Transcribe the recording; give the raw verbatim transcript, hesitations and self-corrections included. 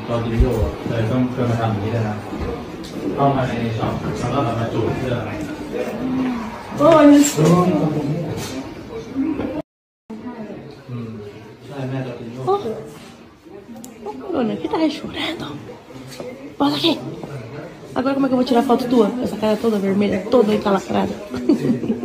ตอนที่โยเลยต้องเคยมาทำอย่างนี้เลยนะเข้ามาในช็อปแล้วก็แบบมาจูบเสื้ออะไรโอ้ยใช่แม่ตอนที่โย Luna, que tá chorando? Bota aqui. Agora como é que eu vou tirar foto tua? Essa cara toda vermelha, toda encalacrada.